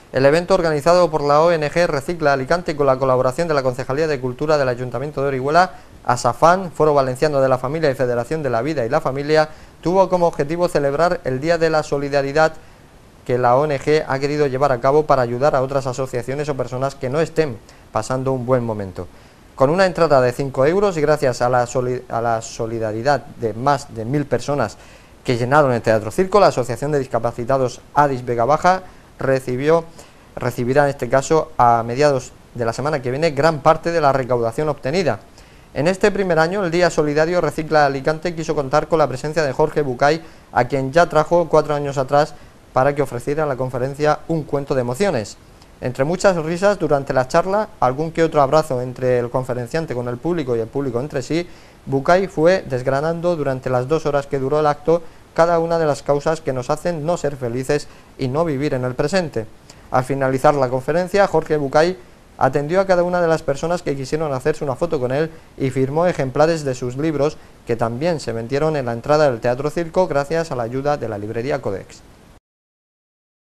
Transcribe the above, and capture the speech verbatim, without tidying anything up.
El evento, organizado por la O N G Recicla Alicante con la colaboración de la Concejalía de Cultura del Ayuntamiento de Orihuela, ASAFAN, Foro Valenciano de la Familia y Federación de la Vida y la Familia, tuvo como objetivo celebrar el Día de la Solidaridad que la O N G ha querido llevar a cabo para ayudar a otras asociaciones o personas que no estén pasando un buen momento. Con una entrada de cinco euros y gracias a la, a la solidaridad de más de mil personas que llenaron el Teatro Circo, la Asociación de Discapacitados Adis Vega Baja recibió, recibirá en este caso a mediados de la semana que viene gran parte de la recaudación obtenida. En este primer año, el Día Solidario Recicla Alicante quiso contar con la presencia de Jorge Bucay, a quien ya trajo cuatro años atrás para que ofreciera en la conferencia un cuento de emociones. Entre muchas risas durante la charla, algún que otro abrazo entre el conferenciante con el público y el público entre sí, Bucay fue desgranando durante las dos horas que duró el acto cada una de las causas que nos hacen no ser felices y no vivir en el presente. Al finalizar la conferencia, Jorge Bucay atendió a cada una de las personas que quisieron hacerse una foto con él y firmó ejemplares de sus libros que también se vendieron en la entrada del Teatro Circo gracias a la ayuda de la librería Codex.